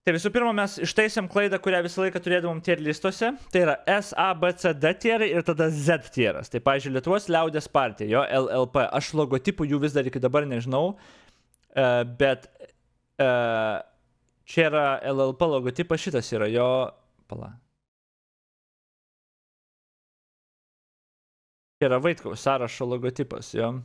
Tai visų pirma, mes ištaisėm klaidą, kurią visą laiką turėdavom tier listuose. Tai yra S, A, B, C, D tierai ir tada Z tieras. Tai, pavyzdžiui, Lietuvos liaudės partija, jo LLP. Aš logotipų jų vis dar iki dabar nežinau, bet čia yra LLP logotipas, šitas yra jo... Pala. Čia yra Vaitkaus sąrašo logotipas, jo.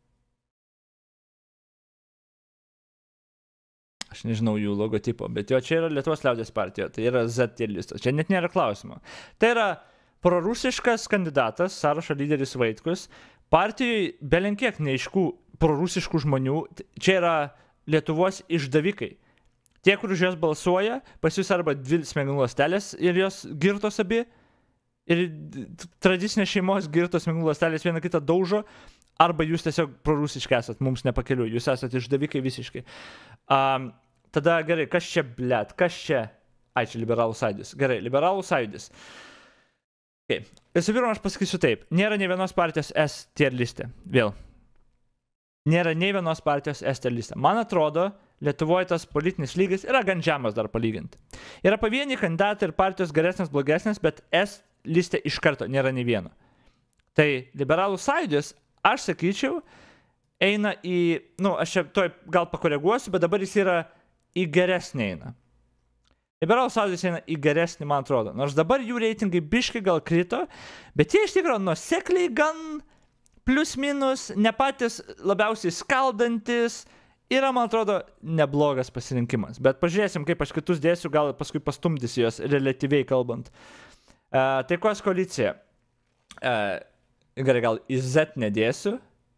Aš nežinau jų logotipo, bet jo, čia yra Lietuvos liaudės partija, tai yra Z tier listas. Čia net nėra klausimo. Tai yra prorusiškas kandidatas, sąrašo lyderis Vaitkus, partijai belenkiek neaiškų prorusiškų žmonių, čia yra Lietuvos išdavikai. Tie, kur už jos balsuoja, pas jūs arba 2 smegenų ląstelės ir jos girtos abi, ir tradicinės šeimos girtos smegenų ląstelės viena kitą daužo, arba jūs tiesiog prorusiški esat, mums nepakeliu, jūs esat išdavikai visiškai. Tada gerai, kas čia, blėt, kas čia? Ai, čia liberalų sąjūdis. Gerai, liberalų sąjūdis. Okay. Visų pirma, aš pasakysiu taip. Nėra nei vienos partijos S tier liste. Vėl. Nėra nei vienos partijos S tier liste. Man atrodo, Lietuvoje tas politinis lygis yra gan žemas dar palyginti. Yra pavieniai kandidatai ir partijos geresnės, blogesnės, bet S liste iš karto nėra nei vieno. Tai liberalų sąjūdis, aš sakyčiau, eina į, aš čia toj gal pakoreguosiu, bet dabar jis yra į geresnį eina. Liberalų sąjūdis eina į geresnį, man atrodo. Nors dabar jų reitingai biškai gal krito, bet jie iš tikrųjų nuosekliai gan plius minus, ne patys labiausiai skaldantis, yra, man atrodo, neblogas pasirinkimas. Bet pažiūrėsim, kaip aš kitus dėsiu, gal paskui pastumdysiu jos relatyviai kalbant. Taikos koalicija. Gerai, gal į Z nedėsiu.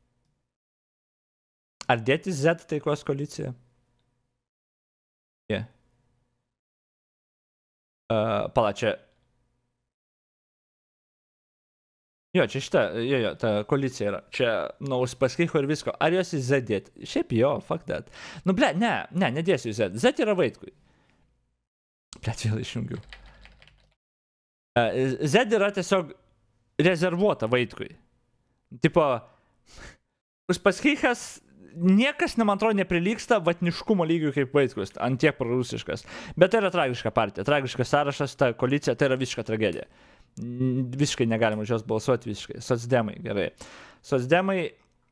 Ar dėti Z taikos koaliciją? Yeah. Pala, čia. Jo, čia šita, jo, ta koalicija yra. Čia Uspaskicho ir visko. Ar jos į Z dėti? Šiaip jo, fuck that. Nu, ble, nedėsiu į Z. Z yra Vaitkui. Ble, vėl išjungiu. Z yra tiesiog rezervuota Vaitkui. Tipo, Uspaskichas niekas, man atrodo, neprilygsta vatniškumo lygiui kaip Vaitkus, ant tiek prorusiškas. Bet tai yra tragiška partija, tragiškas sąrašas, ta koalicija, tai yra visiška tragedija. Visiškai negalim už jos balsuoti, visiškai. Socdemai, gerai. Socdemai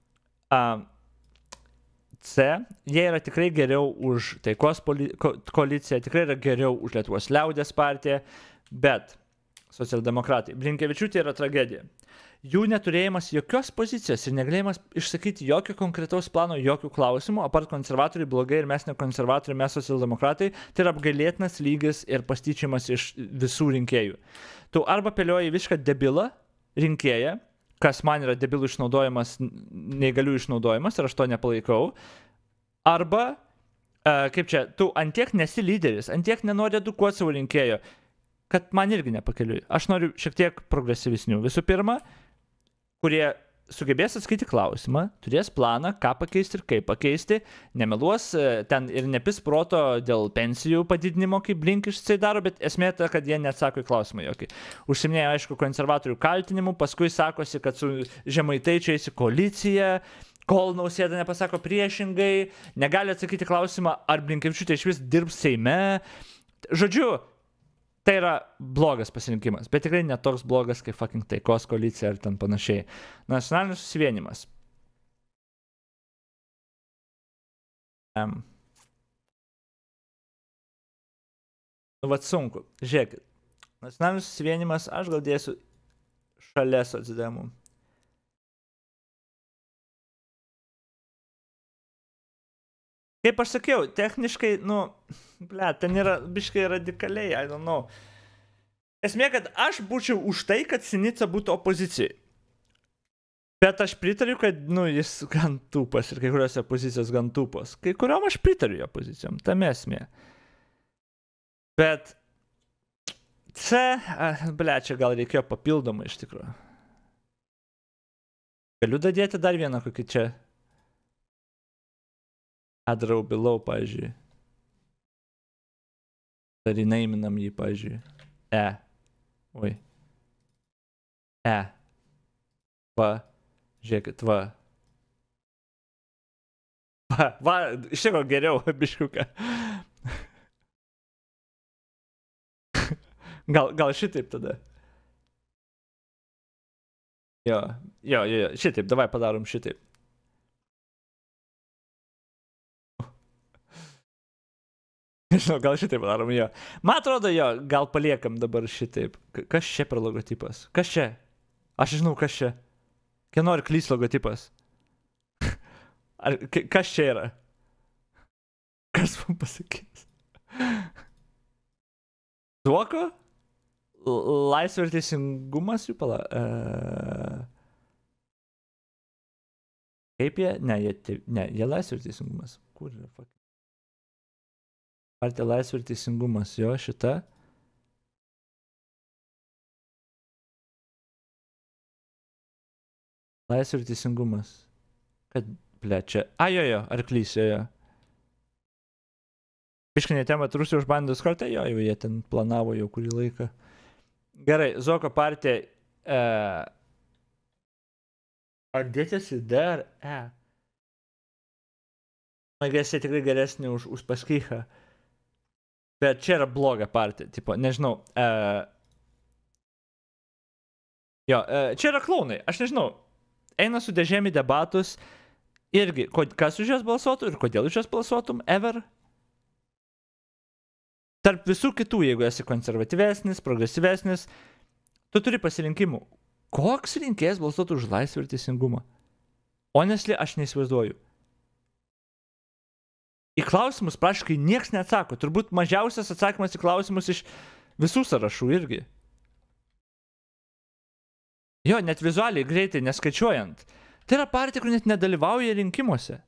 C, jie yra tikrai geriau už taikos koaliciją, tikrai yra geriau už Lietuvos liaudės partiją, bet socialdemokratai. Blinkevičiūtė yra tragedija. Jų neturėjimas jokios pozicijos ir negalėjimas išsakyti jokio konkretaus plano, jokių klausimų, apart konservatoriai blogai ir mes ne konservatoriai, mes socialdemokratai, tai yra apgailėtinas lygis ir pastyčiamas iš visų rinkėjų. Tu arba pelioji visišką debilą rinkėją, kas man yra debilų išnaudojimas, neįgalių išnaudojimas ir aš to nepalaikau, arba, kaip čia, tu antiek nesi lyderis, antiek nenori edukuoti savo rinkėjo, kad man irgi nepakeliui. Aš noriu šiek tiek progresyvisnių. Visų pirma, kurie sugebės atsakyti klausimą, turės planą, ką pakeisti ir kaip pakeisti, nemeluos ten ir nepis proto dėl pensijų padidinimo, kaip Blinkištai daro, bet esmė ta, kad jie neatsako į klausimą jokį. Užsiminėjo, aišku, konservatorių kaltinimų, paskui sakosi, kad su Žemaitaičiu eis į koaliciją, kol Nausėda nepasako priešingai, negali atsakyti klausimą, ar Blinkevičiūtė iš vis dirbs Seime. Žodžiu, tai yra blogas pasirinkimas, bet tikrai ne toks blogas kaip fucking taikos koalicija ar ten panašiai. Nacionalinis susivienimas. Nu, vat sunku. Žiūrėkit. Nacionalinis susivienimas, aš gal dėsiu šalia socdemų. Kaip aš sakiau, techniškai, ten yra biškai radikaliai, I don't know. Esmė, kad aš būčiau už tai, kad Sinica būtų opozicijai. Bet aš pritariu, kad, jis gan tūpas ir kai kuriuose pozicijos gan tūpos. Kai kuriuom aš pritariu jo pozicijom, tame esmė. Bet čia gal reikėjo papildomai iš tikrųjų. Galiu dadėti dar vieną kokį čia. Adrau below, pavyzdžiui. Dar įnaiminam jį, pavyzdžiui. Oi. Va. Žiūrėkit, va. Va, iš tikrųjų geriau, biškiuką. Gal šitaip tada. Jo, šitaip, davai padarom šitaip. Nežinau, gal šitaip padarom, jo. Man atrodo, jo, gal paliekam dabar šitaip. Kas čia per logotipas? Kas čia? Aš žinau, kas čia. Kieno arklys logotipas? Kas čia yra? Kas man pasakys? Zuoko? Laisvė ir teisingumas jų pala. Kaip jie? Ne, jie laisvė ir teisingumas. Kur yra? Fuck. Partija laisvė ir teisingumas, jo, šita. Laisvė ir teisingumas. Kad, ble, čia. Jo, arklys, jo. Piškinė tema, Rusija užbandė Discord'e, jo, jau jie ten planavo jau kurį laiką. Gerai, Zuoko partija. Ar dėtės į D ar E? Man gėsi tikrai geresnį už Uspaskichą. Bet čia yra bloga partija, tipo, nežinau. Čia yra klaunai, aš nežinau. Eina su dėžėmi debatus. Irgi, kas už jas balsuotų ir kodėl už jas balsuotum, ever? Tarp visų kitų, jeigu esi konservatyvesnis, progresyvesnis, tu turi pasirinkimų. Koks rinkėjas balsuotų už laisvę ir teisingumą? Honestly, aš neįsivaizduoju. Į klausimus praškai nieks neatsako. Turbūt mažiausias atsakymas į klausimus iš visų sąrašų irgi. Jo, net vizualiai greitai, neskaičiuojant. Tai yra partija, kur net nedalyvauja rinkimuose.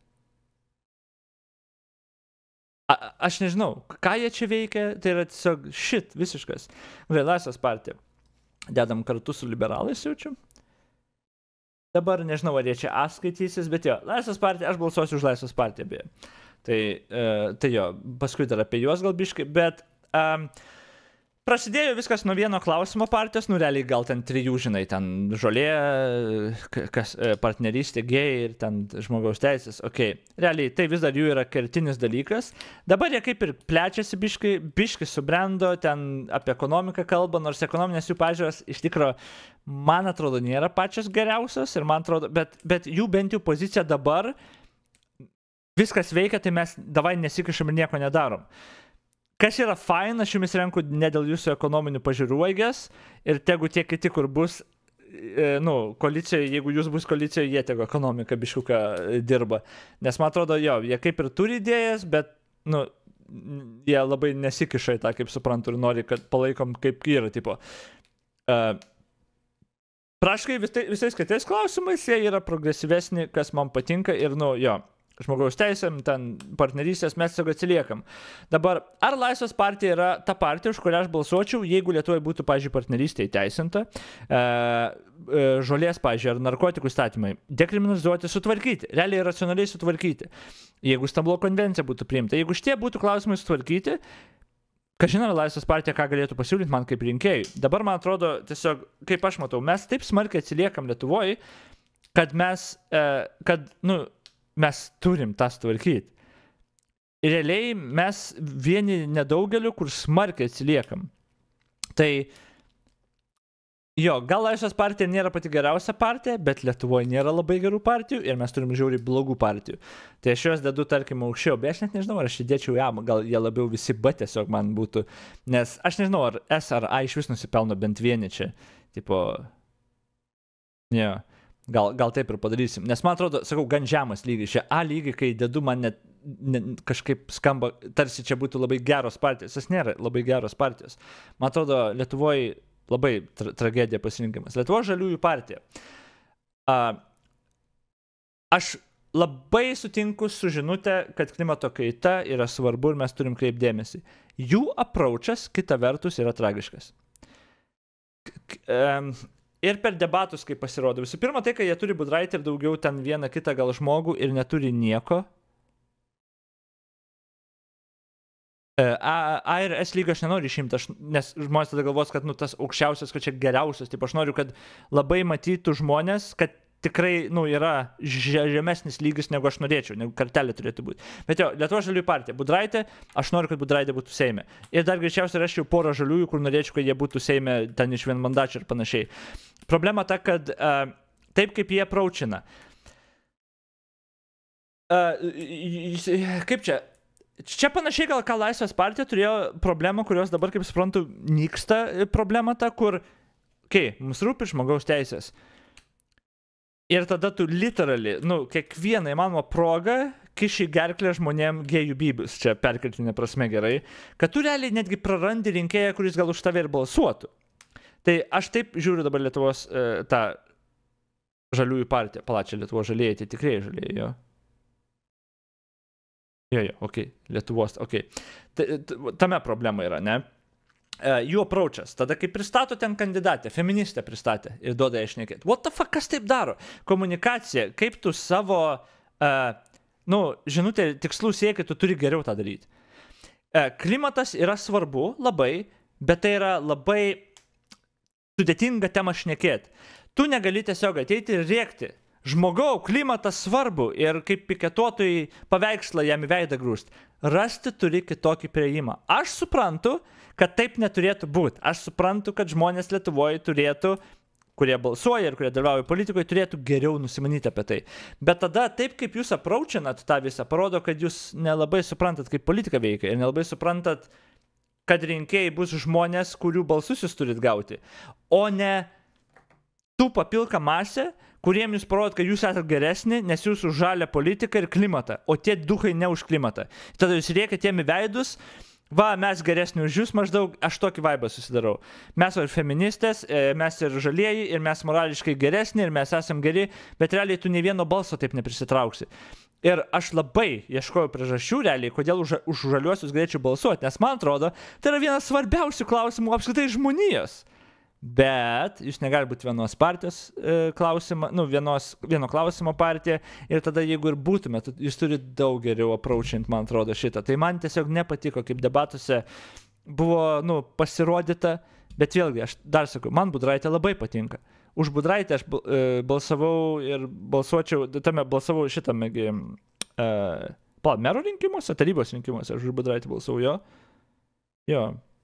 Aš nežinau, ką jie čia veikia, tai yra tiesiog shit visiškas. Laisvės partija. Dedam kartu su liberalais jaučiu. Dabar nežinau, ar jie čia skaitysis, bet jo, Laisvės partija, aš balsuosiu už Laisvės partiją beje. Tai jo, paskui dar apie juos gal biškai, bet prasidėjo viskas nuo vieno klausimo partijos, nu realiai gal ten 3, žinai, ten žolė, partnerystė, gėjai ir ten žmogaus teisės, realiai tai vis dar jų yra kertinis dalykas, dabar jie kaip ir plečiasi biškai subrendo, ten apie ekonomiką kalba, nors ekonominės jų pažiūros iš tikro, man atrodo, nėra pačios geriausios ir man atrodo, bet jų bent jau pozicija dabar, viskas veikia, tai mes davai nesikišam ir nieko nedarom. Kas yra fain, aš jumis renku ne dėl jūsų ekonominių pažiūrų, ir tegu tie kiti, kur bus, koalicijoje, jeigu jūs bus koalicijoje, jie tegu ekonomiką biškuką dirba. Nes man atrodo, jo, jie kaip ir turi idėjas, bet, jie labai nesikiša į tą, kaip suprantu, ir nori, kad palaikom kaip yra, tipo. Praškai visais kitais klausimais, jie yra progresyvesni, kas man patinka, ir, jo. Žmogaus teisėm, ten partnerystės, mes tiesiog atsiliekam. Dabar, ar Laisvės partija yra ta partija, už kurią aš balsuočiau, jeigu Lietuvoje būtų, pavyzdžiui, partnerystė įteisinta, žolės, pavyzdžiui, ar narkotikų statymai, dekriminalizuoti, sutvarkyti, realiai racionaliai sutvarkyti. Jeigu Stambulo konvencija būtų priimta, jeigu šitie būtų klausimai sutvarkyti, kažin ar Laisvės partija ką galėtų pasiūlyti man kaip rinkėjai. Dabar, man atrodo, tiesiog, kaip aš matau, mes taip smarkiai atsiliekam Lietuvoje, kad mes turim tą sutvarkyti. Ir realiai mes vieni nedaugeliu, kur smarkiai atsiliekam. Tai, jo, gal Laisvės partija nėra pati geriausia partija, bet Lietuvoje nėra labai gerų partijų ir mes turim žiauriai blogų partijų. Tai aš juos dedu, tarkim, aukščiau, bet aš net nežinau, ar aš įdėčiau jam, gal jie labiau visi B tiesiog man būtų, nes aš nežinau, ar S ar A iš vis nusipelno bent vieni čia, tipo, jo. Gal taip ir padarysim. Nes man atrodo, sakau, gan žemas lygis. Čia A lygiai, kai dedu, man net kažkaip skamba, tarsi čia būtų labai geros partijos. Tas nėra labai geros partijos. Man atrodo, Lietuvoje labai tragedija pasirinkimas. Lietuvos žaliųjų partija. Aš labai sutinku su žinute, kad klimato kaita yra svarbu ir mes turim kreipdėmėsi. Jų approachas, kita vertus, yra tragiškas. Ir per debatus, kaip pasirodo. Visų pirma, tai, kad jie turi Budraitį ir daugiau ten vieną kitą gal žmogų ir neturi nieko. A ir S lygą aš nenoriu išimti, nes žmonės tada galvos, kad tas aukščiausias, kad čia geriausias. Taip, aš noriu, kad labai matytų žmonės, kad tikrai, nu, yra žemesnis lygis, negu aš norėčiau, negu kartelė turėtų būti. Bet jo, Lietuvos žaliųjų partija, Budraitė, aš noriu, kad Budraitė būtų Seime. Ir dar greičiausiai raščiau porą žaliųjų, kur norėčiau, kad jie būtų Seime ten iš vienmandačių ir panašiai. Problema ta, kad taip kaip jie approachina. Kaip čia? Čia panašiai gal ką Laisvės partija turėjo problemą, kurios dabar, kaip suprantu, nyksta problema ta, kur, mums rūpi žmogaus teisės. Ir tada tu literally, nu, kiekvieną įmanomą progą kiši gerklę žmonėm gėjų bybus, čia perkeltinė prasme gerai, kad tu realiai netgi prarandi rinkėją, kuris gal už tave ir balsuotų. Tai aš taip žiūriu dabar Lietuvos tą žaliųjų partiją, palačią Lietuvos žalieji, tai tikrieji žalieji, jo. Jo, Lietuvos, Tame problema yra, ne? Jų approachas. Tada, kai pristato ten kandidatę, feministę pristatė ir duoda ją šnekėti. What the fuck, kas taip daro? Komunikacija, kaip tu savo, žinutė, tikslų sieki, tu turi geriau tą daryti. Klimatas yra svarbu labai, bet tai yra labai sudėtinga tema šnekėti. Tu negali tiesiog ateiti ir rėkti. Žmogau, klimatas svarbu ir kaip piketuotojai paveikslą jam į veidą grūst. Rasti turi kitokį prieimą. Aš suprantu, kad taip neturėtų būti. Aš suprantu, kad žmonės Lietuvoje turėtų, kurie balsuoja ir kurie dalyvauja politikoje, turėtų geriau nusimanyti apie tai. Bet tada taip, kaip jūs approachinat tą visą, parodo, kad jūs nelabai suprantat, kaip politika veikia ir nelabai suprantat, kad rinkėjai bus žmonės, kurių balsus jūs turit gauti, o ne tų papilka masė, kuriem jūs parodot, kad jūs esate geresni, nes jūs už žalią politiką ir klimatą, o tie duhai ne už klimatą. Tada jūs rėkit jiem į veidus, va, mes geresni už jūs, maždaug aš tokį vaibą susidarau. Mes ir feministės, mes ir žalieji, ir mes morališkai geresni, ir mes esam geri, bet realiai tu nei vieno balso taip neprisitrauksi. Ir aš labai ieškojau priežasčių realiai, kodėl už žaliuosius galėčiau balsuoti, nes man atrodo, tai yra vienas svarbiausių klausimų apskritai žmonijos. Bet jūs negali būti vienos partijos klausimą, vieno klausimo partija ir tada jeigu ir būtumėt, jūs turite daug geriau approachint, man atrodo, šitą. Tai man tiesiog nepatiko, kaip debatuose buvo, pasirodyta, bet vėlgi, aš dar sakau, man Budraitė labai patinka. Už Budraitę aš balsavau ir balsavau šitame mero rinkimuose, tarybos rinkimuose, aš už Budraitę balsavau, jo.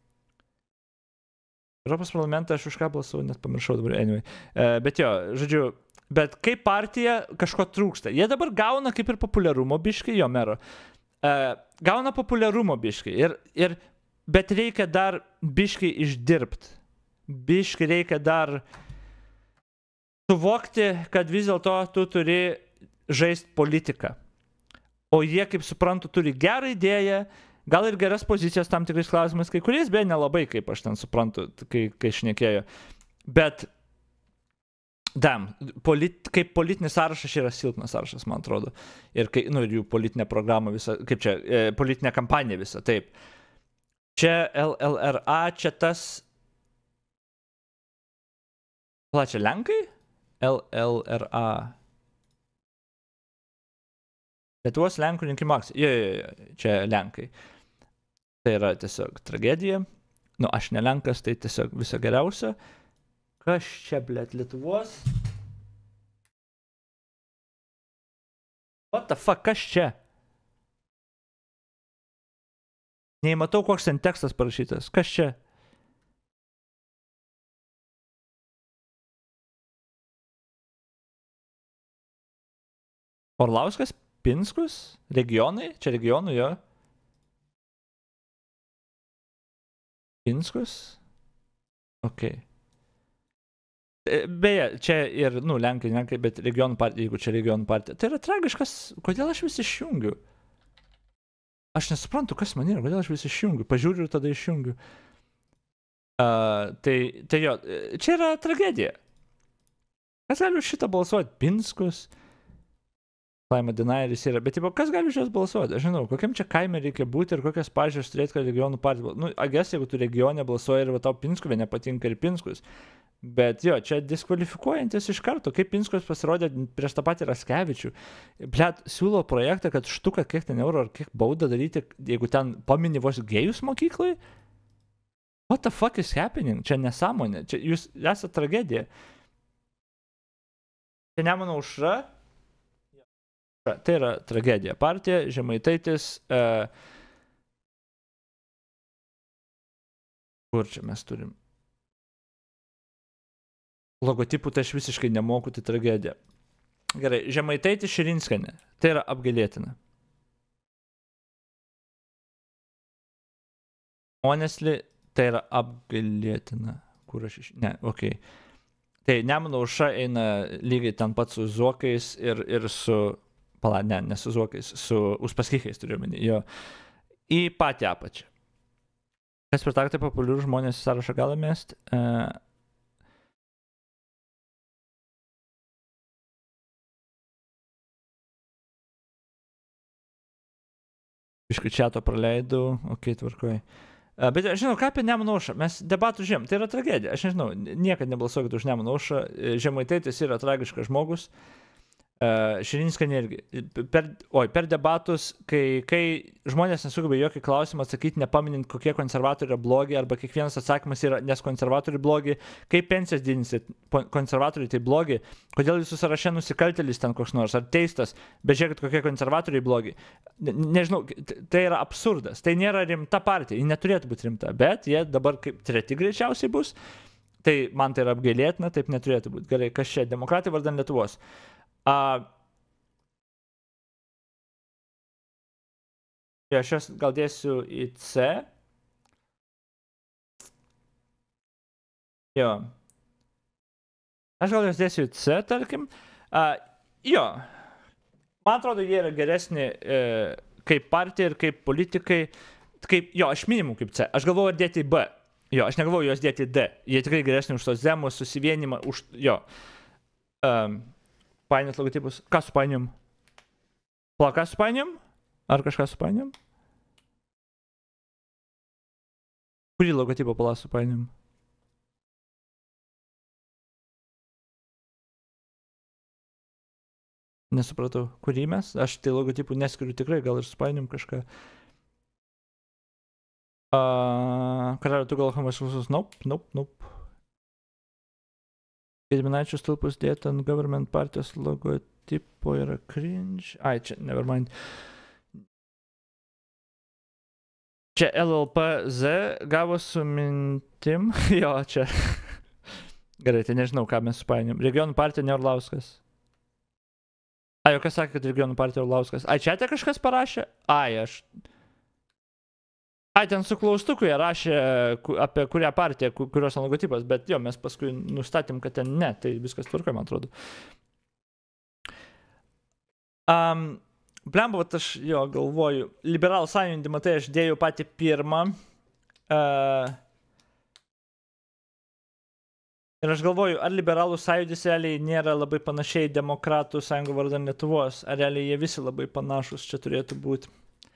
Europos parlamentą aš už ką balsavau, net pamiršau dabar, anyway. Bet jo, žodžiu, bet kaip partija kažko trūksta. Jie dabar gauna kaip ir populiarumo biškai, jo mero. Gauna populiarumo biškai, bet reikia dar biškai išdirbti. Biškai reikia dar suvokti, kad vis dėlto tu turi žaisti politiką. O jie, kaip suprantu, turi gerą idėją, gal ir geras pozicijas tam tikrais klausimais, kai kuriais beje nelabai, kaip aš ten suprantu, kai šnekėjo. Bet, kaip politinis sąrašas yra silpnas sąrašas, man atrodo. Ir jų politinė programa visa, kaip čia, politinė kampanija visa, taip. Čia LLRA, čia tas... Čia Lenkai? LLRA. Lietuvos Lenkų rinkimų akcija. Jo, čia Lenkai. Tai yra tiesiog tragedija. Aš ne Lenkas, tai tiesiog viso geriausio. Kas čia, blėt, Lietuvos? What the fuck, kas čia? Neįmatau, koks ten tekstas parašytas. Kas čia? Orlauskas, Pinskus? Regionai? Čia regionų, jo. Pinskus? Ok. Beje, čia ir, Lenkai, bet regionų partija, jeigu čia regionų partija. Tai yra tragiškas, kodėl aš vis išjungiu? Aš nesuprantu, kas man yra, kodėl aš vis išjungiu. Pažiūriu ir tada išjungiu. Tai jo, čia yra tragedija. Kas gali už šitą balsuoti? Pinskus? Climate denieris yra, bet kas gali už jos balsuoti? Aš žinau, kokiam čia kaime reikia būti ir kokias pažiūrės turėti, kad regionų partija balsuoti. Ages, jeigu tu regione balsuoji ir tau Pinskuvė nepatinka ir Pinskus. Bet jo, čia diskvalifikuojantis iš karto, kaip Pinskus pasirodė prieš tą patį Raskevičių. Blet, siūlo projektą, kad štuką kiek ten eurų ar kiek baudą daryti, jeigu ten pamini vos gėjus mokyklai. What the fuck is happening? Čia nesąmonė, čia jūs esate tragedija. Tai Nemuno aušra. Tai yra tragedija. Partija, Žemaitaitis. Kur čia mes turim? Logotipų tai aš visiškai nemoku, tai tragedija. Gerai, Žemaitaitis, Širinskienė. Tai yra apgailėtina. Honestly, tai yra apgailėtina. Kur aš iš... Ne, okei. Tai Nemuno aušra eina lygiai ten pat su Zuokais ir su... Pala, ne su Zuokais, su Uspaskichais turiu menį, jo. Į patį apačią. Kas per taktą populiarų žmonės į sąrašą gali mesti? Biškai čiato praleidau, okei, tvarkoj. Bet aš žinau, ką apie Nemuno aušrą, mes debatų žiūrėjom, tai yra tragedija, aš nežinau, niekad nebalsuokit už Nemuno aušrą, Žemaitaitis yra tragiškas žmogus, Širinskienė irgi, per debatus, kai žmonės nesugeba jokį klausimą atsakyti, nepaminint, kokie konservatoriai yra blogi, arba kiekvienas atsakymas yra, nes konservatoriai blogi, kaip pensijas didinsit, konservatoriai tai blogi, kodėl jūsų sąraše nusikaltėlis ten koks nors, ar teistas, bet žiūrėkit, kokie konservatoriai blogi. Nežinau, tai yra absurdas, tai nėra rimta partija, ji neturėtų būti rimta, bet jie dabar kaip treti greičiausiai bus, tai man tai yra apgailėtina, taip neturėtų būti. Gerai, kas čia, demokratai vardan Lietuvos. Aš jas gal dėsiu į C. Jo. Aš gal jas dėsiu į C, tarkim. Jo. Man atrodo, jie yra geresni kaip partija ir kaip politikai. Jo, aš minimum kaip C. Aš galvoju dėti į B. Jo, aš negalvoju juos dėti į D. Jie tikrai geresni už tos Zemus, susivienimą, už... Jo. Painėt logotipus. Ką su painėm? Ką su painėm? Ar kažką su painėm? Kurį logotipą pala su painėm? Nesupratau. Kurį mes? Aš tai logotipų neskiriu tikrai, gal ir su painėm kažką. Karalių, tu gal homoseksualus? Nope. Gedminaičių stulpus dėti ant government partijos logotipo yra cringe. Ai, čia, nevermind. Čia LLPZ gavo su mintim. Jo, čia. Gerai, tai nežinau, ką mes supainėm. Regionų partija ne Orlauskas. Ai, o kas sakė, kad regionų partija Orlauskas? Ai, čia te kažkas parašė? Ai, aš... Ai, ten su klaustuku jie rašė apie kurią partiją, kurios logotipas, bet jo, mes paskui nustatėm, kad ten ne, tai viskas tvarkoja, man atrodo. Blemba, aš jo galvoju, liberalų sąjungį, matai, aš dėjau patį pirmą. Ir aš galvoju, ar liberalų sąjūdis realiai nėra labai panašiai demokratų sąjungų vardan Lietuvos, ar realiai jie visi labai panašus čia turėtų būti.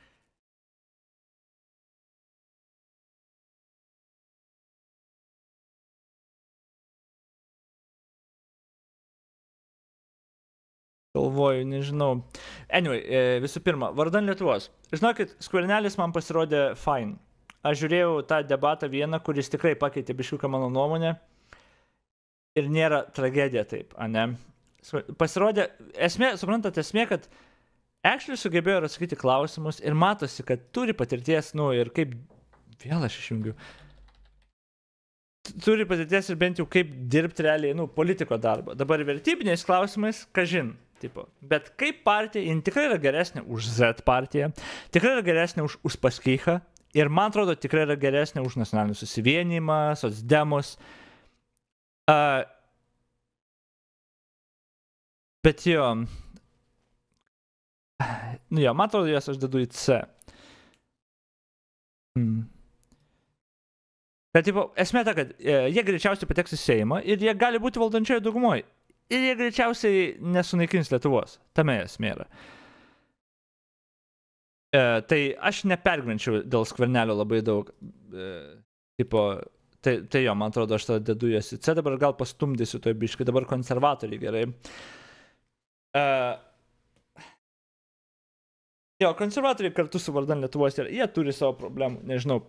Galvoju, nežinau. Anyway, visų pirma, vardan Lietuvos. Žinokit, Skvernelis man pasirodė fine. Aš žiūrėjau tą debatą vieną, kuris tikrai pakeitė biškiuką mano nuomonę. Ir nėra tragedija taip, ane? Pasirodė, suprantate, esmė, kad actually sugebėjo atsakyti klausimus ir matosi, kad turi patirties, ir kaip... Vėl aš išjungiu. Turi patirties ir bent jau kaip dirbti realiai, politiko darbą. Dabar vertybiniais klausimais, kažin. Tipo. Bet kaip partija, jin tikrai yra geresnė už Z partiją, tikrai yra geresnė už Uspaskichą ir man atrodo tikrai yra geresnė už nacionalinį susivienimą, socdemus. Bet jo, man atrodo, jas aš dedu į C. Bet, tipo, esmė ta, kad jie greičiausiai pateks į Seimą ir jie gali būti valdančioje daugumoje. Ir jie greičiausiai nesunaikins Lietuvos. Tame esmė yra. Tai aš nepergyvenčiau dėl Skvernelio labai daug. Tipo, tai jo, man atrodo, aš tada dedu jas į C, dabar gal pastumdysiu toj biškai, dabar konservatoriai gerai. Jo, konservatoriai kartu su vardan Lietuvos, jie turi savo problemų, nežinau.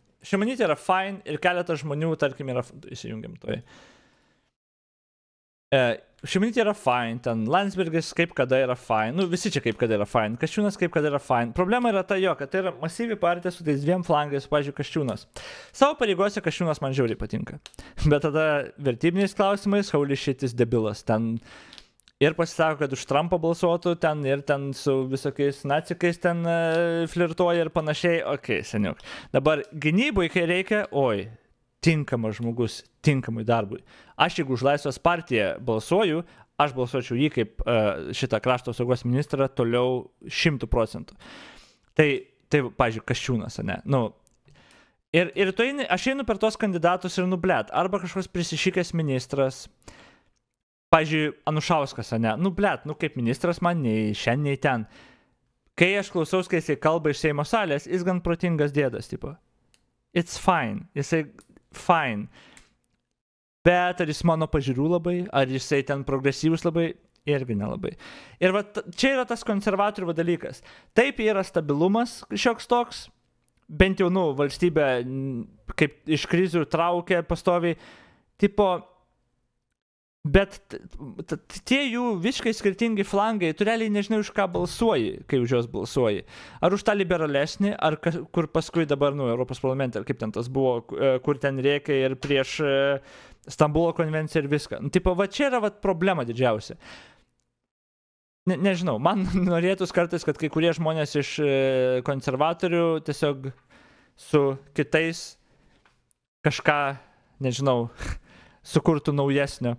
Šimonytė yra fine ir keletas žmonių, tarkim, yra, įsijungiam toj. Šimonytė yra fine, ten Landsbergis kaip kada yra fine, nu visi čia kaip kada yra fine, Kasčiūnas kaip kada yra fine. Problema yra ta jo, kad tai yra masyvi partija su tais dviem flangais, pavyzdžiui, Kasčiūnas. Savo pareigose Kasčiūnas man žiauriai patinka. Bet tada vertybiniais klausimais, holy shit, jis debilas. Ten ir pasisako, kad už Trumpą balsuotų, ten ir ten su visokiais nacikais ten flirtuoja ir panašiai. Ok, seniuk. Dabar gynybui, kai reikia, oi. Tinkamas žmogus, tinkamui darbui. Aš jeigu už Laisvės partiją balsuoju, aš balsuočiau jį kaip šitą krašto apsaugos ministrą toliau 100%. Tai pavyzdžiui, Kasčiūnas, ne? Nu, ir tu eini, aš einu per tos kandidatus ir nublėt. Arba kažkoks prisišykęs ministras, pavyzdžiui, Anušauskas, ne? Nublėt, nu kaip ministras man nei šiandien, nei ten. Kai aš klausaus, kai jisai kalba iš Seimo salės, jis gan protingas dėdas, tipo. It's fine. Jisai fine. Bet ar jis mano pažiūrų labai, ar jisai ten progresyvus labai, irgi nelabai. Ir va, čia yra tas konservatorių dalykas. Taip yra stabilumas šioks toks, bent jau, nu, valstybė kaip iš krizių traukia pastoviai, tipo, bet tie jų visiškai skirtingi flangai, tu realiai nežinai, už ką balsuoji, kai už juos balsuoji. Ar už tą liberalesnį, ar kur paskui dabar, nu, Europos parlamente, ar kaip ten tas buvo, kur ten rėkia ir prieš Stambulo konvenciją ir viską. Nu, tipo, va čia yra va problema didžiausia. Nežinau, man norėtųs kartais, kad kai kurie žmonės iš konservatorių tiesiog su kitais kažką, nežinau, sukurtų naujesnio.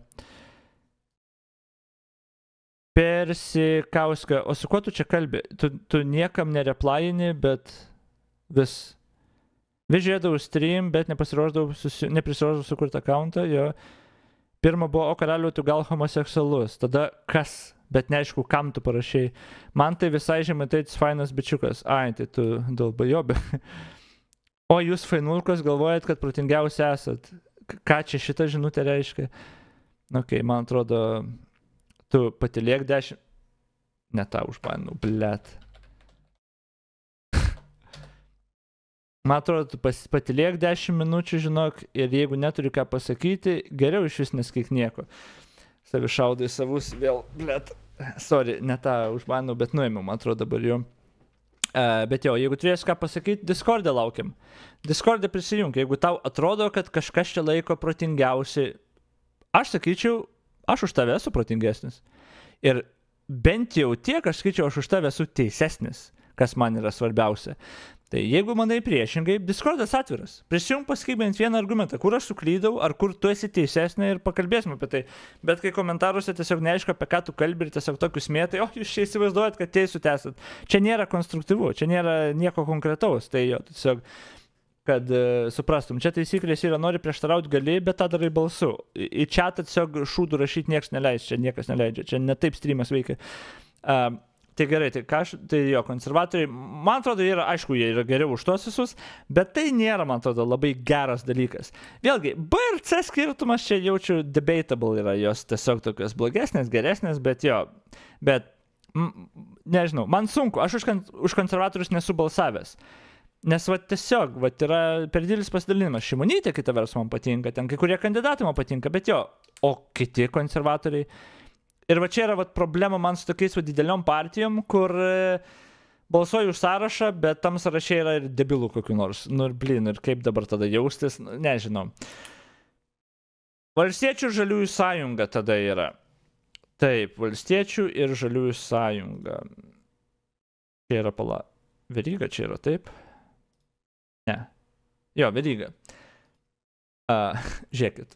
Persikauska, o su kuo tu čia kalbi? Tu niekam nereplajini, bet vis žiūrėdavau stream, bet neprisiruošdavau sukurti akauntą, jo. Pirma buvo, o karaliu, tu gal homoseksualus. Tada kas? Bet neaišku, kam tu parašai. Man tai visai Žemaitaitis fainas bičiukas. Ai, tai tu dalbajobė. O jūs fainulkos galvojat, kad protingiausi esat. Ką čia šitą žinutę reiškia? Ok, man atrodo, tu patylėk 10... Ne tą užbanau, blėt. Man atrodo, tu patylėk 10 minučių, žinok, ir jeigu neturi ką pasakyti, geriau iš vis neskyk nieko. Savi šaudai savus vėl, blėt. Sorry, ne tą užbanau, bet nuėmiau, man atrodo, dabar jau. Bet jo, jeigu turės ką pasakyti, Discord'e laukiam. Discord'e prisijunk, jeigu tau atrodo, kad kažkas čia laiko protingiausi, aš sakyčiau, aš už tave esu protingesnis. Ir bent jau tiek, aš sakyčiau, aš už tave esu teisesnis, kas man yra svarbiausia. Tai jeigu manai priešingai, Discord'as atviras. Prisijunk pasakyk bent vieną argumentą, kur aš suklydau, ar kur tu esi teisesnė ir pakalbėsim apie tai. Bet kai komentaruose tiesiog neaišku, apie ką tu kalbi ir tiesiog tokius mėtai, o jūs čia įsivaizduojat, kad teisų esat. Čia nėra konstruktyvu, čia nėra nieko konkretaus. Tai jo, tiesiog, kad suprastum, čia taisyklės yra, nori prieštarauti gali, bet tą darai balsu. Į chatą tiesiog šūdų rašyti niekas neleidžia, čia niekas neleidžia, čia ne taip streamas veikia. Tai gerai, tai jo, konservatoriai, man atrodo, aišku, jie yra geriau už tos visus, bet tai nėra, man atrodo, labai geras dalykas. Vėlgi, B ir C skirtumas čia jaučiu debatable yra, jos tiesiog tokios blogesnės, geresnės, bet jo, nežinau, man sunku, aš už konservatorius nesu balsavęs. Nes va tiesiog, va yra per didelis pasidalinimas. Šimonytė kita vers man patinka, ten kai kurie kandidatai man patinka, bet jo, o kiti konservatoriai. Ir va čia yra va problema man su tokiais va dideliom partijom, kur balsuoju už sąrašą, bet tam sąraše yra ir debilų kokių nors. Nu ir blin, ir kaip dabar tada jaustis, nežinau. Valstiečių ir Žaliųjų sąjunga tada yra. Taip, Valstiečių ir Žaliųjų sąjunga. Čia yra Veryga, čia yra, taip? Ne. Jo, Veryga. Žiūrėkit.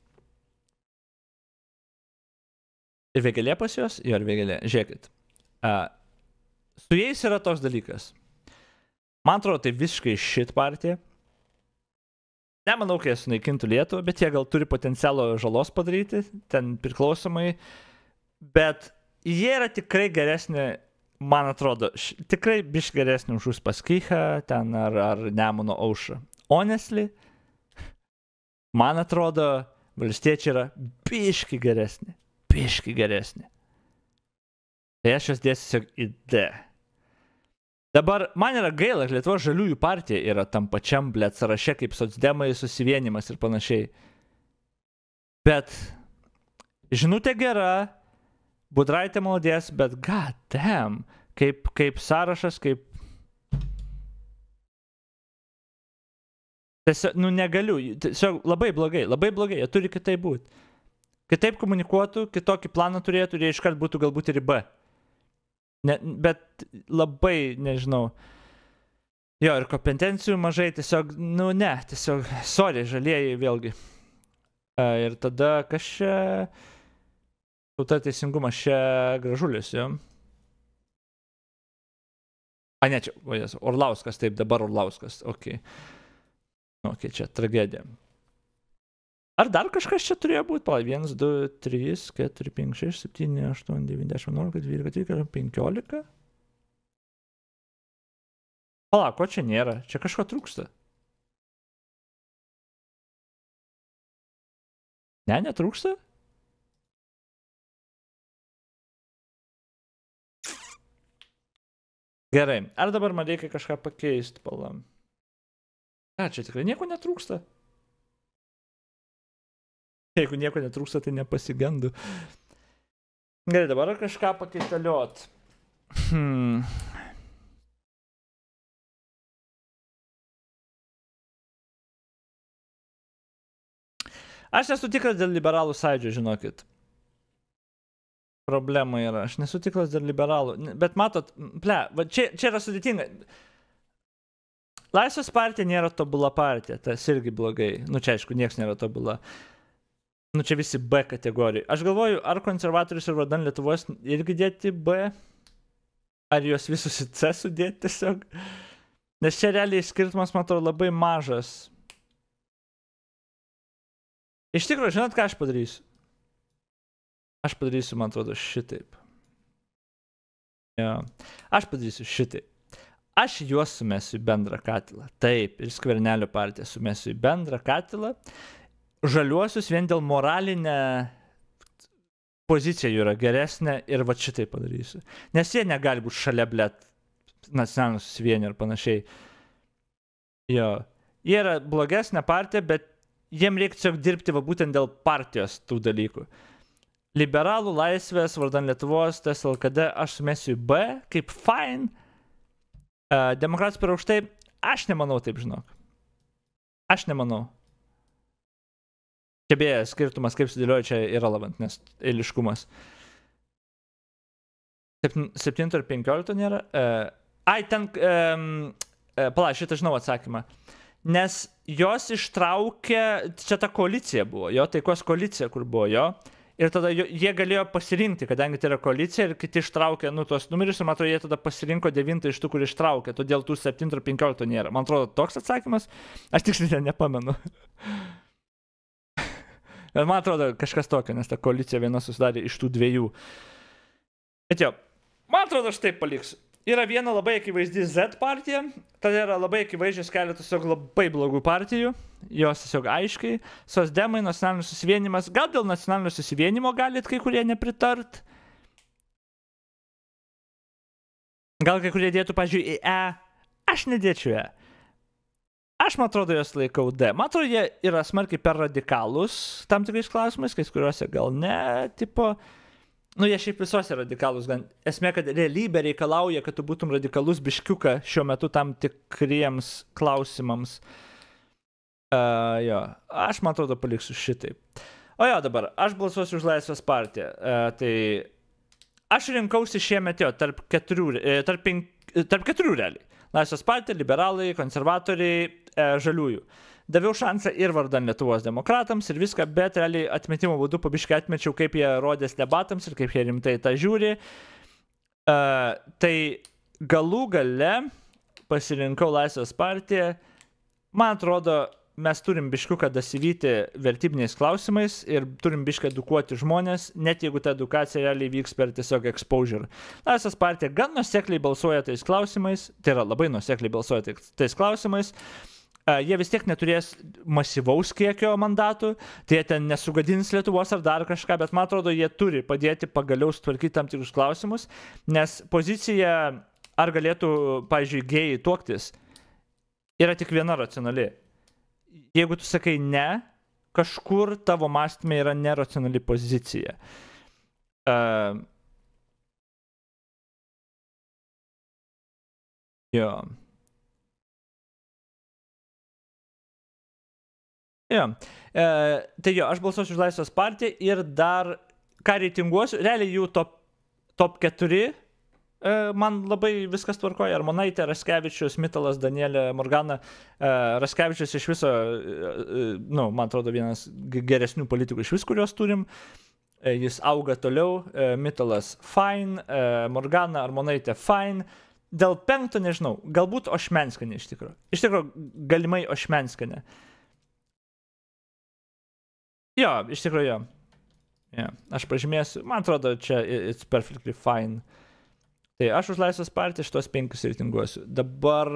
Ir Vėgėlė pas jos? Jo, ir Vėgėlė. Žiūrėkit. Su jais yra toks dalykas. Man atrodo, tai visiškai shit partija. Nemanau, kai jie sunaikintų Lietuvą, bet jie gal turi potencialo žalos padaryti, ten priklausomai. Bet jie yra tikrai geresnė, man atrodo, tikrai biškai geresnė už Uspaskichą, ten ar Nemuno aušrą. Honestly, man atrodo, valstiečiai yra biškai geresnė. Biškai geresnė. Tai aš jos dėsiu į D. Dabar man yra gaila, kad Lietuvos Žaliųjų partija yra tam pačiam blėt sąraše kaip socdemai, susivienimas ir panašiai. Bet Žinutė gera, Budraitė malodės, bet god damn, kaip sąrašas, kaip... Tiesiog, nu negaliu, tiesiog labai blogai, jie turi kitaip būti. Kitaip komunikuotų, kitokį planą turėtų ir jie iškart būtų galbūt ir į B. Bet labai, nežinau. Jo, ir kompetencijų mažai, tiesiog, nu ne, tiesiog, sorry, žalieji vėlgi. Ir tada, kas čia... Tauta teisingumas čia Gražulis, jo. A, ne, čia, o jas, Orlauskas, taip, dabar Orlauskas, okei. Okei, čia tragedija. Ar dar kažkas čia turėjo būti? Pala, 1, 2, 3, 4, 5, 6, 7, 8, 9, 10, 11, 12, 13, 15? Pala, ko čia nėra? Čia kažko trūksta. Ne, netrūksta? Gerai, ar dabar man reikia kažką pakeisti, pala? Čia tikrai nieko netrūksta. Jeigu nieko netrūksta, tai nepasigendu. Gerai, dabar kažką pakeitaliot. Aš nesu tikras dėl liberalų sąjūdžio, žinokit. Problema yra, aš nesu tikras dėl liberalų. Bet matot, čia yra sudėtinga. Laisvės partija nėra tobula partija, tas irgi blogai. Nu čia aišku, nieks nėra tobula. Nu čia visi B kategorijai. Aš galvoju, ar konservatorius ir vardan Lietuvos irgi dėti B? Ar juos visus į C sudėti tiesiog? Nes čia realiai skirtumas, man atrodo, labai mažas. Iš tikrųjų, žinot, ką aš padarysiu? Aš padarysiu, man atrodo, šitaip. Jo. Aš padarysiu šitaip. Aš juos sumesiu į bendrą katilą. Taip, ir Skvernelio partiją sumesiu į bendrą katilą. Žaliuosius vien dėl moralinę poziciją jų yra geresnė ir va šitaip padarysiu. Nes jie negali būti šalia, blėt, nacionalinio susivienio ir panašiai. Jo. Jie yra blogesnė partija, bet jiem reikia tiesiog dirbti va būtent dėl partijos tų dalykų. Liberalų laisvės, vardan Lietuvos, TSLKD, aš sumesiu į B, kaip fine. Demokratus per aukštai, aš nemanau taip, žinok. Aš nemanau. Čia beje, skirtumas, kaip sudėlioju, čia irrelevant, nes eiliškumas. 7 ir 15 nėra? Ai, ten... Pala, šitą žinau atsakymą. Nes jos ištraukė, čia ta koalicija buvo, jo, taikos koalicija, kur buvo, jo. Ir tada jie galėjo pasirinkti, kadangi tai yra koalicija ir kiti ištraukė, nu, tuos numerius, ir man atrodo, jie tada pasirinko 9 iš tų, kur ištraukė, todėl tų 7 ir 15 nėra. Man atrodo, toks atsakymas, aš tiksliai nepamenu. Bet man atrodo, kažkas tokio, nes ta koalicija viena susidarė iš tų dviejų. Bet jo, man atrodo, aš taip paliksiu. Yra viena labai akivaizdi Z partija, tada yra labai akivaizdžios keletas tiesiog labai blogų partijų, jos tiesiog aiškiai, socdemai, nacionalinis susivienimas, gal dėl nacionalinio susivienimo galit kai kurie nepritart, gal kai kurie dėtų, pavyzdžiui, į E, aš nedėčiau E, aš, man atrodo, jos laikau D, man atrodo, jie yra smarkiai per radikalus tam tikrais klausimais, kai kuriuose gal ne, tipo... Nu, jie šiaip visos yra radikalus, gan esmė, kad realybė reikalauja, kad tu būtum radikalus biškiuką šiuo metu tam tikriems klausimams. Jo, aš, man atrodo, paliksiu šitaip. O jo, dabar, aš balsuosiu už Laisvės partiją. Tai aš rinkausi šiemet jo, tarp keturių realiai. Laisvės partija, liberalai, konservatoriai, žaliųjų. Daviau šansą ir vardan Lietuvos demokratams ir viską, bet realiai atmetimo būdu pabiškai atmečiau, kaip jie rodės debatams ir kaip jie rimtai tą žiūri. Tai galų gale pasirinkau Laisvės partiją. Man atrodo, mes turim biškiuką dasivyti vertybiniais klausimais ir turim bišką edukuoti žmonės, net jeigu ta edukacija realiai vyks per tiesiog exposure. Laisvės partija gan nuosekliai balsuoja tais klausimais, tai yra labai nuosekliai balsuoja tais klausimais. Jie vis tiek neturės masyvaus kiekio mandatų, tai jie ten nesugadins Lietuvos ar dar kažką, bet man atrodo, jie turi padėti pagaliau sutvarkyti tam tikrus klausimus, nes pozicija, ar galėtų, pavyzdžiui, gėjai tuoktis, yra tik viena racionali. Jeigu tu sakai ne kažkur tavo mąstyme yra neracionali pozicija. Jo. Jo. Tai jo, aš balsuosiu už Laisvės partiją ir dar, ką reitinguosiu, realiai jų top 4, man labai viskas tvarkoja. Armonaitė, Raskevičius, Mitalas, Danielė, Morgana. Raskevičius iš viso, man atrodo, vienas geresnių politikų iš vis, kuriuos turim. Jis auga toliau. Mitalas fine, Morgana, Armonaitė fine. Dėl 5 nežinau, galbūt Ošmenskanė iš tikrųjų. Iš tikrųjų, galimai Ošmenskanė. Jo, iš tikrųjų, jo. Yeah. Aš pažymėsiu, man atrodo, čia it's perfectly fine. Tai aš už Laisvės partiją šitos 5 reitinguosiu. Dabar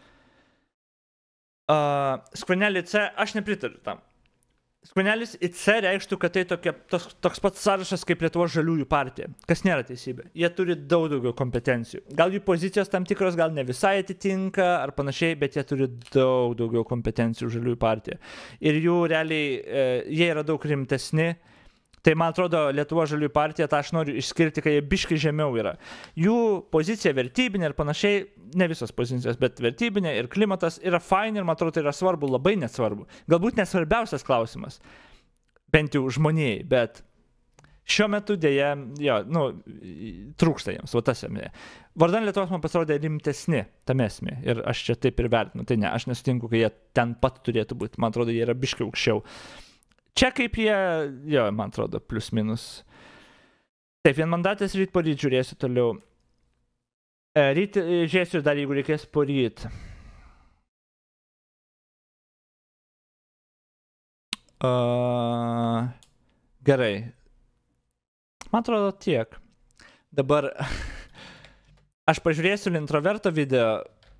Skvernelį C, aš nepritariu tam. Skvernelis į C reikštų, kad tai toks pats sąrašas kaip Lietuvos žaliųjų partija, kas nėra teisybė. Jie turi daug daugiau kompetencijų. Gal jų pozicijos tam tikros gal ne visai atitinka ar panašiai, bet jie turi daug daugiau kompetencijų žaliųjų partija. Ir jų realiai, jie yra daug rimtesni. Tai man atrodo, Lietuvos žaliųjų partija, tą aš noriu išskirti, kai jie biškai žemiau yra. Jų pozicija vertybinė ir panašiai, ne visos pozicijos, bet vertybinė ir klimatas yra fine ir man atrodo, tai yra svarbu, labai nesvarbu. Galbūt nesvarbiausias klausimas, bent jau žmonijai, bet šiuo metu dėja, jo, trūksta jiems, va tas esmė. Vardan Lietuvos man pasirodė rimtesni tame esmė ir aš čia taip ir vertinu. Tai ne, aš nesutinku, kai jie ten pat turėtų būti. Man atrodo, jie yra biškai aukščiau. Čia kaip jie, jo, man atrodo, plius minus. Taip, vienmandatės ryt po ryt žiūrėsiu toliau. Ryt žiūrėsiu dar, jeigu reikės po ryt. Gerai. Man atrodo tiek. Dabar aš pažiūrėsiu introverto video.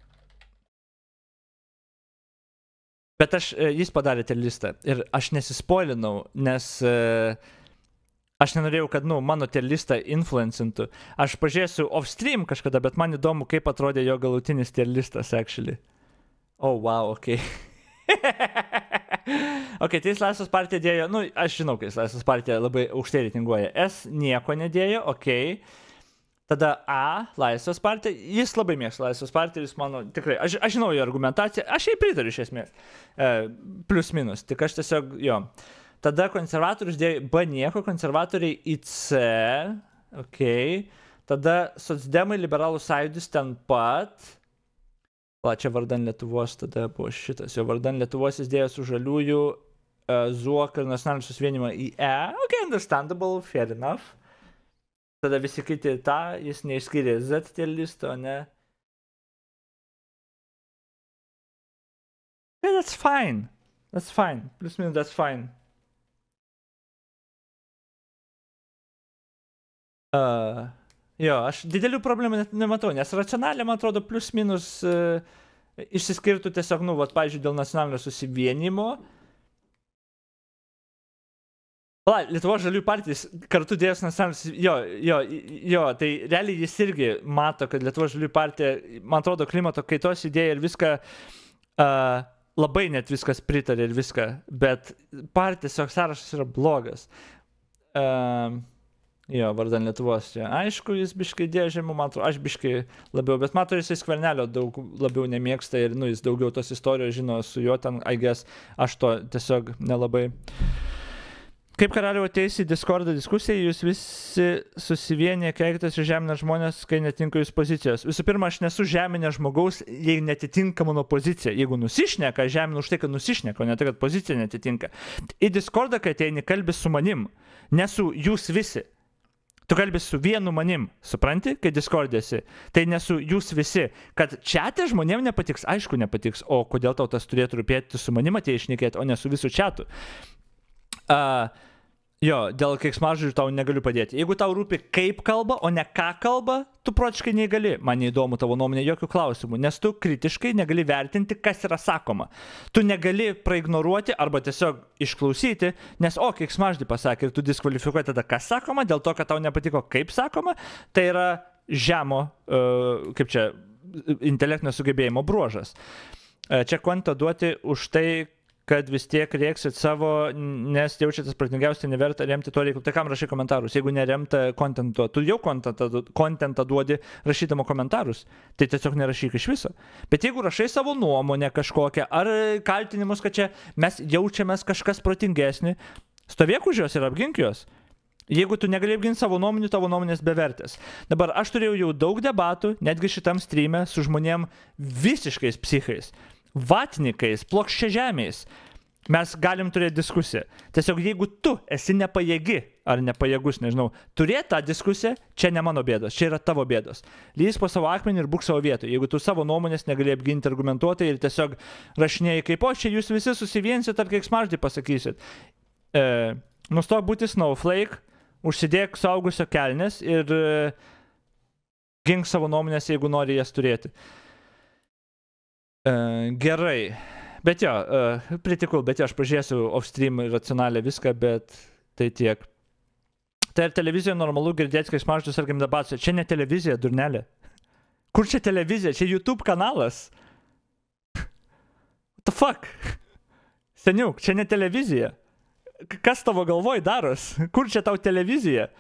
Bet jis padarė listą ir aš nesispoilinau, nes aš nenorėjau, kad, mano listą influencintų. Aš pažiūrėsiu off-stream kažkada, bet man įdomu, kaip atrodė jo galutinis listas, actually. Oh, wow, ok. Ok, tai Laisvės partija dėjo, aš žinau, kai Laisvės partija labai aukštai reitinguoja. S nieko nedėjo, ok. Tada A, Laisvės partija, jis labai mėgsta Laisvės partiją, jis mano, tikrai, aš žinau jo argumentaciją, aš jai pritariu iš esmės, plius minus, tik aš tiesiog, jo. Tada konservatorius dėjo B nieko, konservatoriai į C, ok. Tada socdemai, liberalų sąjūdis ten pat, čia vardan Lietuvos, tada buvo šitas, jo vardan Lietuvos jis dėjo su žaliųjų, Zuok ir nacionalinį susivienimą į E, ok, understandable, fair enough. Tada visi kiti tą, jis neišskyrė Z listo, ne? Yeah, that's fine. That's fine. Plus minus, that's fine. Jo, aš didelių problemų nematau, nes racionaliai, man atrodo, plus minus išsiskirtų tiesiog, pavyzdžiui, dėl nacionalinio susivienimo. Lietuvos žaliųjų partijas kartu dėjus nacionalinis, jo, tai realiai jis irgi mato, kad Lietuvos žaliųjų partija, man atrodo, klimato kaitos idėja ir viską, labai net viskas pritarė ir viską, bet partija tiesiog sąrašas yra blogas. Jo, vardan Lietuvos čia. Aišku, jis biškai dėjo žemiau, man atrodo, aš biškai labiau, bet man atrodo, jisai Skvernelio daug labiau nemėgsta ir, jis daugiau tos istorijos žino su juo ten, I guess, aš to tiesiog nelabai. Kaip karaliau ateis į Discordą diskusiją, jūs visi susivienė, keikitės ir žemina žmonės, kai netinka jūs pozicijos. Visų pirma, aš nesu žeminė žmogaus, jei netitinka mano pozicija. Jeigu nusišneka, žeminu už tai, kad nusišneka, o ne tai, kad pozicija netitinka. Į Discordą, kai ateini, kalbi su manim, ne su jūs visi. Tu kalbi su vienu manim, supranti, kai Discordėsi. Tai ne su jūs visi. Kad čiate žmonėm nepatiks, aišku nepatiks, o kodėl tau tas turėtų rūpėti su manim atėjai šnekėti, o ne su visų čiatu. Jo, dėl keiksmažodžių tau negaliu padėti. Jeigu tau rūpi kaip kalba, o ne ką kalba, tu protiškai negali. Man neįdomu tavo nuomonė, jokių klausimų, nes tu kritiškai negali vertinti, kas yra sakoma. Tu negali praignoruoti arba tiesiog išklausyti, nes keiksmažodį pasakė ir tu diskvalifikuoji tada, kas sakoma, dėl to, kad tau nepatiko, kaip sakoma, tai yra žemo, kaip čia, intelektinio sugebėjimo bruožas. Čia kvantą duoti už tai, kad vis tiek rėksit savo, nes jaučiatės protingiausiai, neverta remti to reikalų. Tai kam rašai komentarus, jeigu neremta kontento? Tu jau kontentą duodi rašydama komentarus, tai tiesiog nerašyk iš viso. Bet jeigu rašai savo nuomonę kažkokią, ar kaltinimus, kad čia mes jaučiamės kažkas protingesnį, stovėk už jos ir apgink jos. Jeigu tu negali apginti savo nuomonių, tavo nuomonės bevertės. Dabar aš turėjau jau daug debatų, netgi šitam streame, su žmonėm visiškais psichais. Vatnikais, plokščiažemiais. Mes galim turėti diskusiją. Tiesiog jeigu tu esi nepajėgi, ar nepajėgus, nežinau, turėti tą diskusiją, čia ne mano bėdos, čia yra tavo bėdos. Lįsk po savo akmenį ir būk savo vietoje. Jeigu tu savo nuomonės negali apginti argumentuotai ir tiesiog rašinėjai kaip, o čia jūs visi susivienysit ar keiksmažodį pasakysit. Nustok būti snowflake, užsidėk suaugusio kelnes ir gink savo nuomonės, jeigu nori jas turėti. Gerai, bet jo, pretty cool, bet jo, aš pažiūrėsiu off-stream racionaliai viską, bet tai tiek. Tai ar televizijoje normalu girdėti keiksmažodžius ar gimdabaciją? Čia ne televizija, durnelė. Kur čia televizija? Čia YouTube kanalas. What the fuck? Seniuk, čia ne televizija. Kas tavo galvoj daros? Kur čia tau televizija?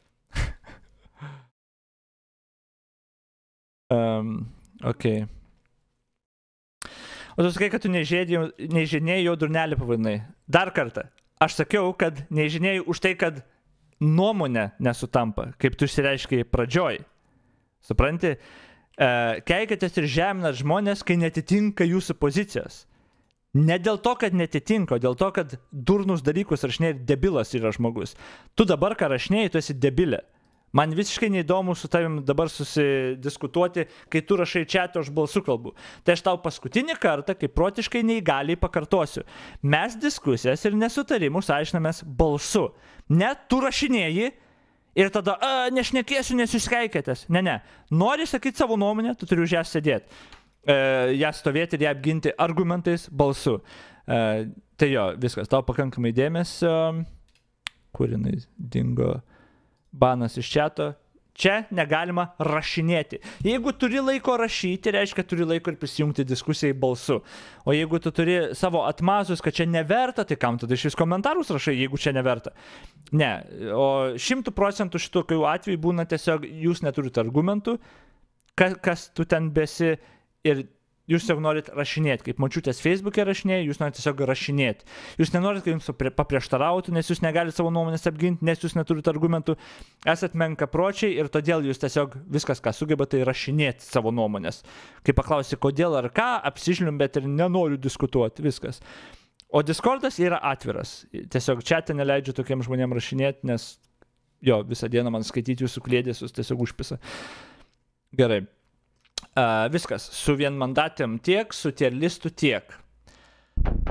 Okay. O tu sakai, kad tu neįžinėjai jo durnelį pavadinai. Dar kartą. Aš sakiau, kad neįžinėjai už tai, kad nuomonė nesutampa, kaip tu išsireiškiai pradžioj. Supranti? Keikatės ir žeminat žmonės, kai netitinka jūsų pozicijos. Ne dėl to, kad netitinka, o dėl to, kad durnus dalykus rašinėjai ir debilas yra žmogus. Tu dabar, ką rašinėjai, tu esi debilė. Man visiškai neįdomu su tavim dabar susidiskutuoti, kai tu rašai čiatą, aš balsu kalbu. Tai aš tau paskutinį kartą, kaip protiškai neįgaliai pakartosiu. Mes diskusijas ir nesutarimus aiškinamės balsu. Ne, tu rašinėjai ir tada, nešnekėsiu, nes jūs keikėtės. Ne. Nori sakyti savo nuomonę, tu turi už ją sėdėti. Ją stovėti ir ją apginti argumentais balsu. Tai jo, viskas, tau pakankamai dėmesio. Kur jinai dingo? Banas iš čiato. Čia negalima rašinėti. Jeigu turi laiko rašyti, reiškia turi laiko ir prisijungti diskusijai balsu. O jeigu tu turi savo atmazus, kad čia neverta, tai kam tada iš vis komentarus rašai, jeigu čia neverta? Ne, o 100% šitokių atvejų būna tiesiog jūs neturite argumentų, kas tu ten besi ir jūs tiesiog norit rašinėti, kaip močiutės Facebook'e rašinėjai, jūs norit tiesiog rašinėti. Jūs nenorit, kad jums paprieštarautų, nes jūs negalite savo nuomonės apginti, nes jūs neturite argumentų, esat menkapročiai ir todėl jūs tiesiog viskas, ką sugebate, tai rašinėti savo nuomonės. Kai paklausi, kodėl ar ką, apsižlium, bet ir nenoriu diskutuoti, viskas. O Discordas yra atviras. Tiesiog čiate neleidžiu tokiem žmonėm rašinėti, nes jo, visą dieną man skaityti jūsų klėdėsius tiesiog užpisa. Gerai. Viskas, su vienmandatėm tiek, su tierlistu tiek.